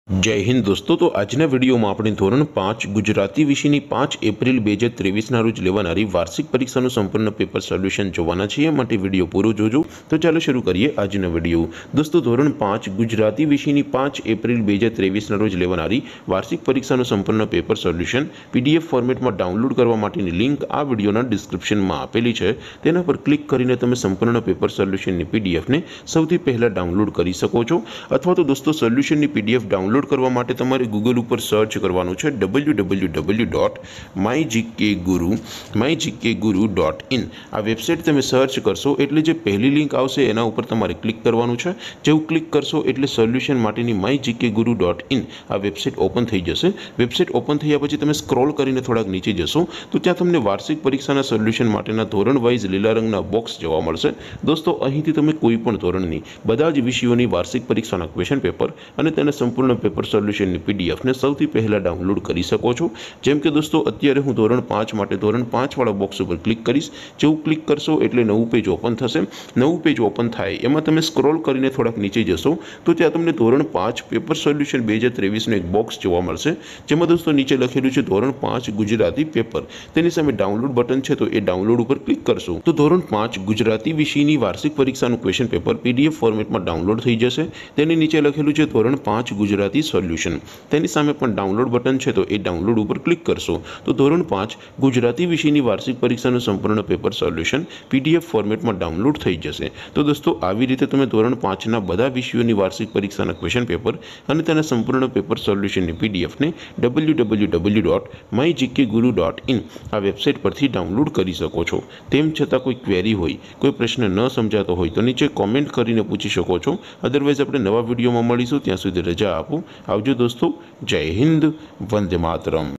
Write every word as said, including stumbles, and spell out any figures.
जय हिंद दोस्तों। तो आजना वीडियो में अपने धोरण पांच गुजराती विषयनी पांच एप्रिल બે હજાર ત્રેવીસ ना रोज लेवानारी वार्षिक परीक्षाનું संपूर्ण पेपर सोल्यूशन જોવાના છીએ। માટે વિડીયો પૂરો જોજો। તો ચાલો શરૂ કરીએ આજનો વિડીયો। દોસ્તો ધોરણ પાંચ ગુજરાતી વિષયની પાંચ એપ્રિલ બે હજાર ત્રેવીસ ના રોજ લેવાનારી વાર્ષિક પરીક્ષાનું સંપૂર્ણ પેપર સોલ્યુશન પીડીએફ ફોર્મેટમાં ડાઉનલોડ કરવા માટેની લિંક આ વિડીયોના ડિસ્ક્રિપ્શનમાં આપેલી છે। તેના પર ક્લિક કરીને તમે સંપૂર્ણ પેપર સોલ્યુશનની પીડીએફને સૌથી પહેલા ડાઉનલોડ કરી શકો છો। અથવા તો દોસ્તો સોલ્યુશનની પીડીએફ ડાઉનલોડ करवा माटे तमारे गूगल पर सर्च करवानुं छे W W W dot my GK Guru my GK Guru dot in. आ वेबसाइट तमे सर्च करशो एटले जे पहली लिंक आवशे एना उपर तमारे क्लिक करवानुं छे। जेवुं क्लिक करशो एटले सोल्यूशन माटेनी my GK Guru dot in आ वेबसाइट ओपन थई जशे। वेबसाइट ओपन थया पछी तमे स्क्रॉल करीने थोड़ाक नीचे जशो तो त्यां तमने वार्षिक परीक्षाना सोल्यूशन माटेना धोरण वाइज लीला रंगना बॉक्स जोवा मळशे। दोस्तों અહીંથી તમે કોઈ પણ ધોરણની બધા જ વિષયોની વાર્ષિક પરીક્ષાના ક્વેશ્ચન પેપર અને તેના સંપૂર્ણ पेपर सोल्यूशन ની पीडीएफ ने સૌથી પહેલા ડાઉનલોડ કરી શકો છો। જેમ કે દોસ્તો અત્યારે હું ધોરણ પાંચ માટે ધોરણ પાંચ વાળા બોક્સ ઉપર ક્લિક કરીશ। જેવું ક્લિક કરશો એટલે નવું પેજ ઓપન થશે। નવું પેજ ઓપન થાય એમાં તમે સ્ક્રોલ કરીને થોડાક નીચે જશો તો ત્યાં તમને ધોરણ પાંચ પેપર સોલ્યુશન બે હજાર ત્રેવીસ નું એક બોક્સ જોવા મળશે। જેમાં દોસ્તો નીચે લખેલું છે ધોરણ પાંચ ગુજરાતી પેપર। તેની સામે ડાઉનલોડ બટન છે તો એ ડાઉનલોડ ઉપર ક્લિક કરશો તો ધોરણ પાંચ ગુજરાતી વિષયની વાર્ષિક પરીક્ષાનું ક્વેશ્ચન પેપર પીડીએફ ફોર્મેટમાં ડાઉનલોડ થઈ જશે। તેની નીચે લખેલું છે ધોરણ પાંચ ગુજરાતી સોલ્યુશન। તેની સામે પણ ડાઉનલોડ બટન છે તો એ ડાઉનલોડ ઉપર ક્લિક કરશો તો ધોરણ પાંચ ગુજરાતી વિષયની વાર્ષિક પરીક્ષાનું સંપૂર્ણ પેપર સોલ્યુશન પીડીએફ ફોર્મેટમાં ડાઉનલોડ થઈ જશે। તો દોસ્તો આવી રીતે તમે ધોરણ પાંચના બધા વિષયોની વાર્ષિક પરીક્ષાના ક્વેશ્ચન પેપર અને તેના સંપૂર્ણ પેપર સોલ્યુશનની પીડીએફને W W W dot my GK Guru dot in આ વેબસાઇટ પરથી ડાઉનલોડ કરી શકો છો। તેમ છતાં કોઈ ક્વેરી હોય, કોઈ પ્રશ્ન ન સમજાતો હોય તો નીચે કોમેન્ટ કરીને પૂછી શકો છો। અધરવાઇઝ આપણે નવા વિડીયોમાં મળીશું। ત્યાં સુધી રજા આપો। આવજો दोस्तों। जय हिंद। वंदे मातरम।